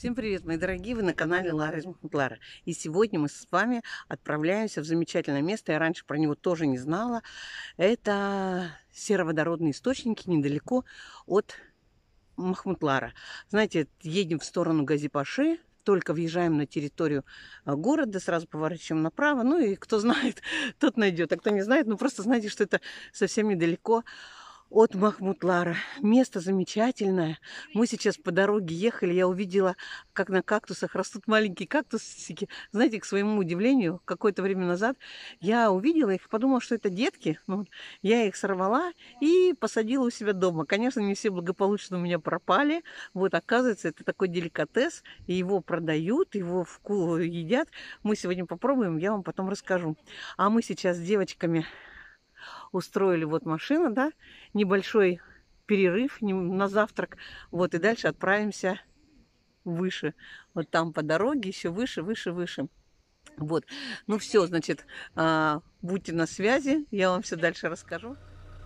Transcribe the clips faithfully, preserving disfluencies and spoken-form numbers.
Всем привет, мои дорогие! Вы на канале Лара из Махмутлара. И сегодня мы с вами отправляемся в замечательное место. Я раньше про него тоже не знала. Это сероводородные источники недалеко от Махмутлара. Знаете, едем в сторону Гази-Паши, только въезжаем на территорию города, сразу поворачиваем направо. Ну и кто знает, тот найдет. А кто не знает, ну просто знайте, что это совсем недалеко от Махмутлара. Место замечательное. Мы сейчас по дороге ехали, я увидела, как на кактусах растут маленькие кактусики. Знаете, к своему удивлению, какое-то время назад я увидела их, подумала, что это детки. Ну, я их сорвала и посадила у себя дома. Конечно, не все благополучно у меня пропали. Вот, оказывается, это такой деликатес, и его продают, его вку едят. Мы сегодня попробуем, я вам потом расскажу. А мы сейчас с девочками устроили вот машину, да, небольшой перерыв на завтрак, вот, и дальше отправимся выше, вот там по дороге, еще выше, выше, выше, вот. Ну все, значит, будьте на связи, я вам все дальше расскажу.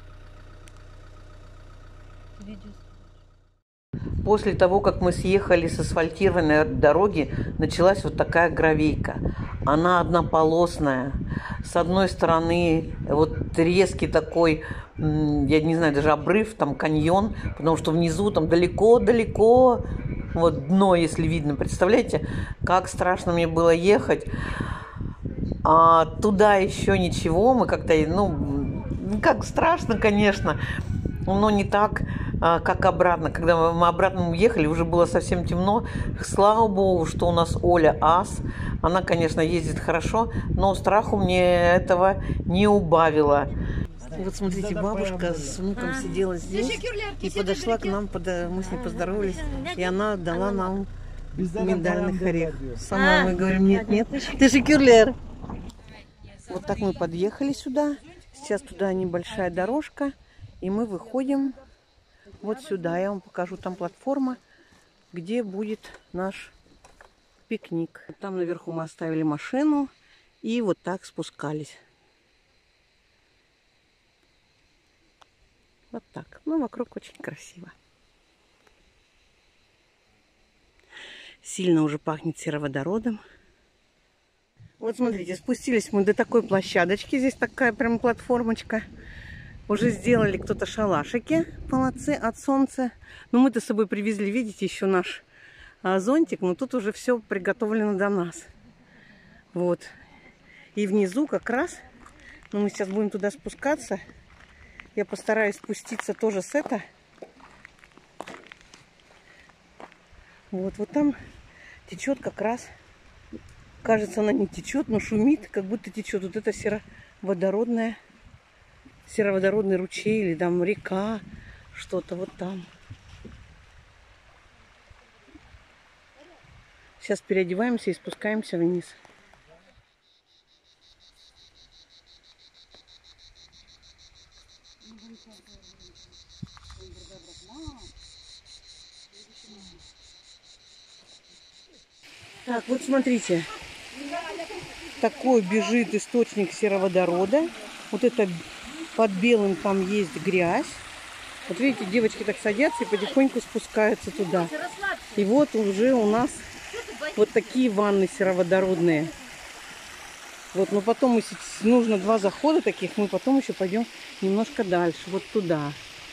После того, как мы съехали с асфальтированной дороги, началась вот такая гравейка. Она однополосная. С одной стороны вот резкий такой, я не знаю, даже обрыв, там каньон, потому что внизу там далеко-далеко вот дно, если видно. Представляете, как страшно мне было ехать. А туда еще ничего, мы как-то, ну, как страшно, конечно, но не так, как обратно. Когда мы обратно ехали, уже было совсем темно. Слава богу, что у нас Оля ас. Она, конечно, ездит хорошо, но страху мне этого не убавило. Вот смотрите, бабушка с внуком сидела здесь и подошла к нам, мы с ней поздоровались, и она дала нам миндальных орех. Сама мы говорим, нет, нет, ты же кюрлер. Вот так мы подъехали сюда. Сейчас туда небольшая дорожка. И мы выходим вот сюда. Я вам покажу, там платформа, где будет наш пикник. Там наверху мы оставили машину и вот так спускались. Вот так. Ну, вокруг очень красиво. Сильно уже пахнет сероводородом. Вот смотрите, спустились мы до такой площадочки. Здесь такая прям платформочка. Уже сделали кто-то шалашики, молодцы, от солнца. Но мы-то с собой привезли, видите, еще наш а, зонтик. Но тут уже все приготовлено до нас. Вот. И внизу как раз, ну, мы сейчас будем туда спускаться. Я постараюсь спуститься тоже с это. Вот, вот там течет как раз. Кажется, она не течет, но шумит, как будто течет. Вот это сероводородная. Сероводородный ручей или там река, что-то вот там. Сейчас переодеваемся и спускаемся вниз. Так, вот смотрите. Такой бежит источник сероводорода. Вот это под белым там есть грязь. Вот видите, девочки так садятся и потихоньку спускаются туда. И вот уже у нас вот такие ванны сероводородные. Вот, но потом мы, нужно два захода таких, мы потом еще пойдем немножко дальше, вот туда.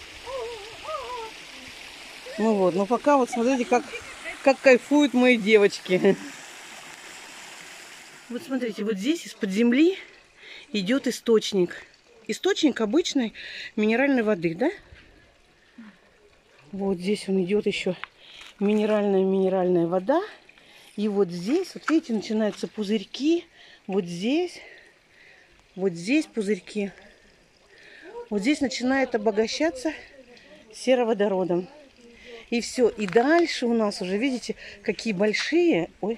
Ну вот, но пока вот смотрите, как, как кайфуют мои девочки. Вот смотрите, вот здесь из-под земли идет источник. Источник обычной минеральной воды, да? Вот здесь он идет еще минеральная минеральная вода. И вот здесь, вот видите, начинаются пузырьки. Вот здесь, вот здесь пузырьки. Вот здесь начинает обогащаться сероводородом. И все. И дальше у нас уже, видите, какие большие... Ой.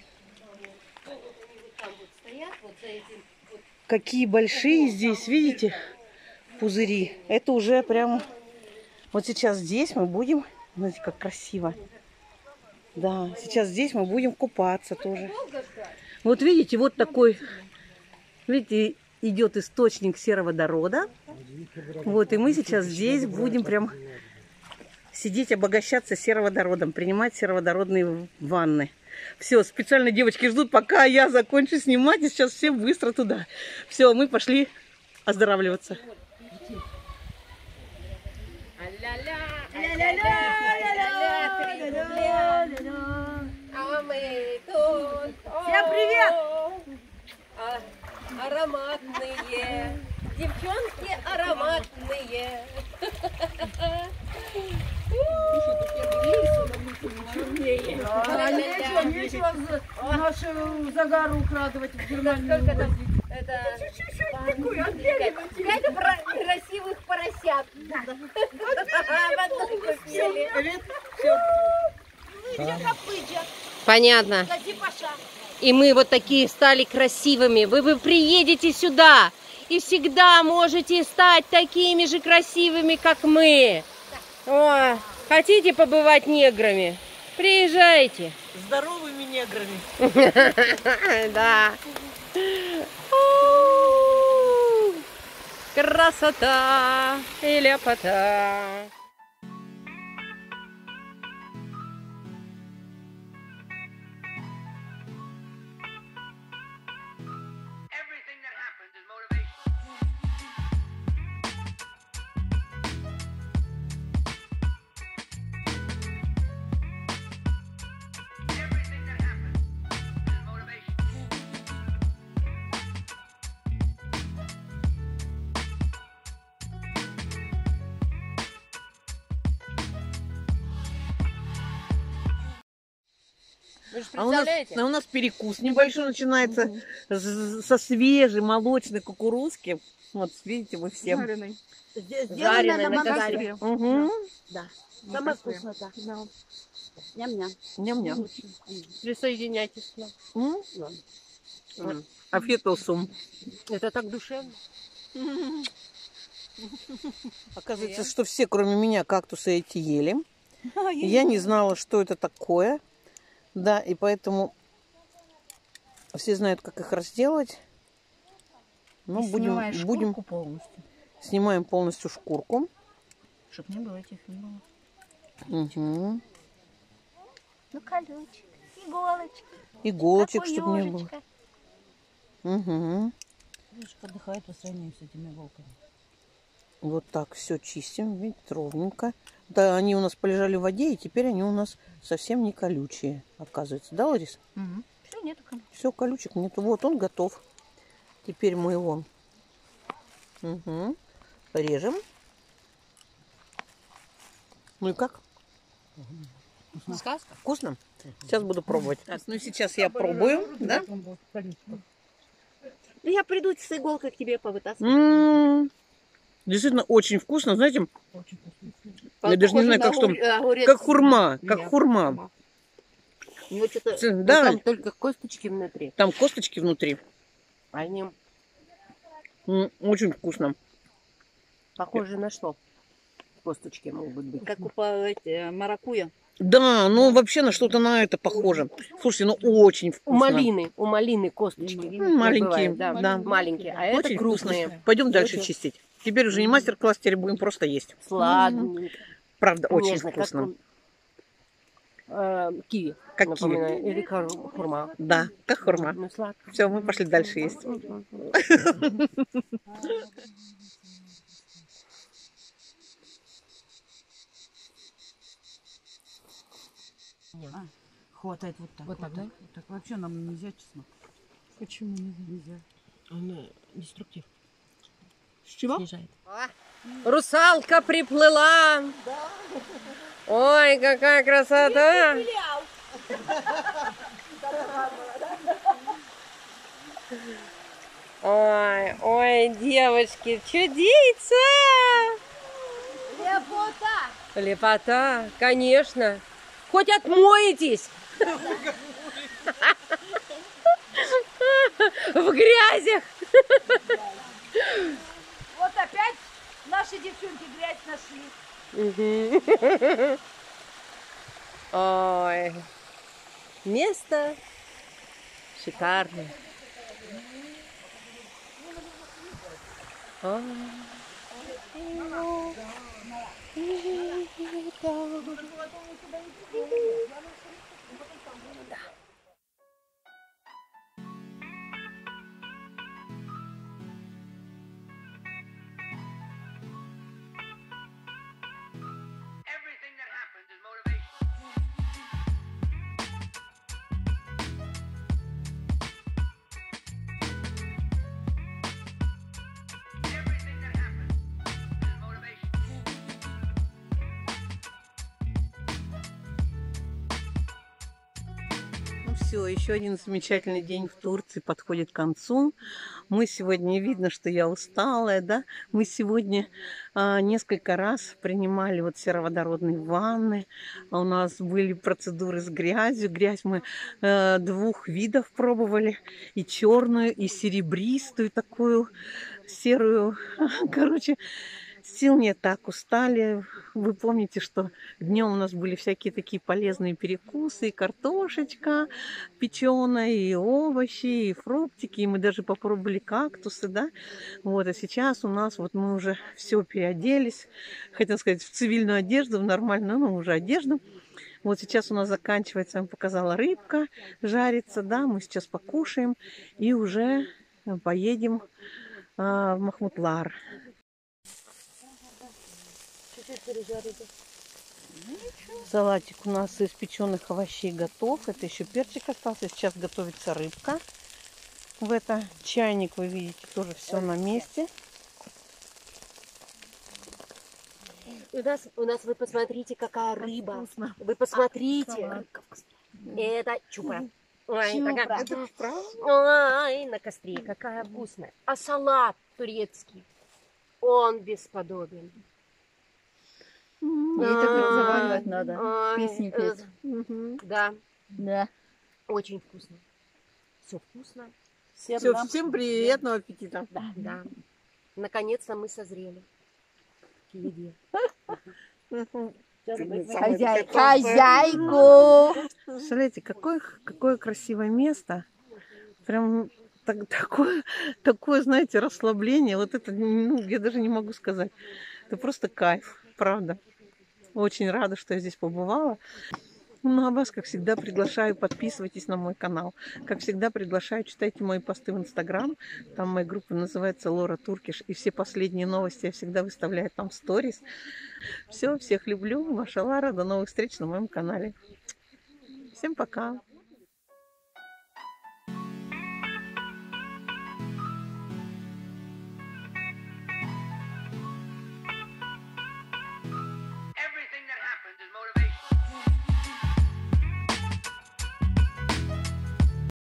Какие большие здесь, видите, пузыри. Это уже прям... Вот сейчас здесь мы будем... Смотрите, как красиво. Да, сейчас здесь мы будем купаться тоже. Вот видите, вот такой... Видите, идет источник сероводорода. Вот, и мы сейчас здесь будем прям сидеть, обогащаться сероводородом, принимать сероводородные ванны. Все, специально девочки ждут, пока я закончу снимать, и сейчас все быстро туда. Все, мы пошли оздоравливаться. Всем привет! А, ароматные, девчонки ароматные. А нечего, нечего нашу загару украдывать в Германию. Это пять красивых поросят. Понятно. И мы вот такие стали красивыми. Вы, вы приедете сюда и всегда можете стать такими же красивыми, как мы. О, хотите побывать неграми? Приезжайте. Здоровыми неграми. Да. Красота и ляпота. Вы же А у, нас, представляете? а у нас перекус небольшой начинается с- со свежей молочной кукурузки. Вот, видите, вы все. Жареный. Жареный на мангале. Угу. Да. Самое вкусное, да. Ням-ням. Ням-ням. Присоединяйтесь к нам. М? М. А фетосум. Это так душевно. Оказывается, что все, кроме меня, кактусы эти ели. Я не знала, что это такое. Да, и поэтому все знают, как их разделать. Ну, будем, будем полностью, снимаем полностью шкурку. чтобы не было этих не было. Угу. Ну, колючек, иголочки. Иголочек, Такой чтобы не было. ёжечка. Угу. Девушка отдыхает по сравнению с этими волками. Вот так все чистим, видите, ровненько. Да, они у нас полежали в воде, и теперь они у нас совсем не колючие, оказывается. Да, Ларис? Угу. Все, нету колючек. Все, колючек нету. Вот он готов. Теперь мы его угу. режем. Ну и как? Сказка. Вкусно? Сейчас буду пробовать. Так, ну сейчас я пробую, да? Я приду с иголкой к тебе повытаскивать. М-м-м. Действительно очень вкусно, знаете? Я даже не знаю, как что. Как хурма, как хурма. У него что-то Ц- ну, да. там только косточки внутри. Там косточки внутри. Они М, Очень вкусно. похожи на что? Косточки могут быть. Как у па- эти, маракуйя. Да, ну вообще на что-то на это похоже. Слушайте, ну очень У вкусно. малины, у малины косточки. М, Маленькие, Бывает, да, да. маленькие, а это Очень крупные. вкусные. Пойдем дальше Очень. чистить. Теперь уже не мастер-класс, теперь будем просто есть. Сладенькие. Правда, очень Нежно, вкусно. Как э, киви, Как напоминаю, или как хурма. Да, как хурма. Ну, сладко. Все, мы пошли дальше есть. Хватает вот так. Вот так, да? Вот так. Вообще нам нельзя чеснок. Почему Нельзя. он деструктив? С чего? Снижает. Русалка приплыла. Ой, какая красота! Ой, ой, девочки, чудится! Лепота! Лепота, конечно. Хоть отмоетесь. В грязях. Вот опять наши девчонки грязь нашли. Мгм. Ой, место шикарное. Ой. Все, еще один замечательный день в Турции подходит к концу. Мы сегодня, видно, что я усталая, да? Мы сегодня а, несколько раз принимали вот сероводородные ванны. У нас были процедуры с грязью. Грязь мы а, двух видов пробовали. И черную, и серебристую такую, серую. Короче, сил нет, так устали. Вы помните, что днем у нас были всякие такие полезные перекусы, и картошечка печеная, и овощи, и фруктики, и мы даже попробовали кактусы, да. Вот, а сейчас у нас вот мы уже все переоделись, хотел сказать, в цивильную одежду, в нормальную, ну, уже одежду. Вот сейчас у нас заканчивается, я вам показала, рыбка жарится, да, мы сейчас покушаем и уже поедем а, в Махмутлар. Салатик у нас из печеных овощей готов. Это еще перчик остался. Сейчас готовится рыбка. В это чайник, вы видите, тоже все на месте. У нас, у нас, вы посмотрите, какая рыба. Вы посмотрите. Это чупра. Ой, такая... Ой, на костре, какая вкусная. А салат турецкий, он бесподобен. Ей так разговаривать надо. Ой, Песни петь. э, Да, Да. очень вкусно. Все вкусно. Всем, Все, нам- всем приятного аппетита. Да, да. Наконец-то мы созрели к еде. Хозяй... Хозяйку! Представляете, какое, какое красивое место. Прям так- такое, такое, знаете, расслабление. Вот это, ну, я даже не могу сказать. Это просто кайф, правда. Очень рада, что я здесь побывала. Ну, а вас, как всегда, приглашаю, подписывайтесь на мой канал. Как всегда, приглашаю, читайте мои посты в Инстаграм. Там моя группа называется Лора Туркиш. И все последние новости я всегда выставляю там в сторис. Все, всех люблю. Ваша Лара. До новых встреч на моем канале. Всем пока.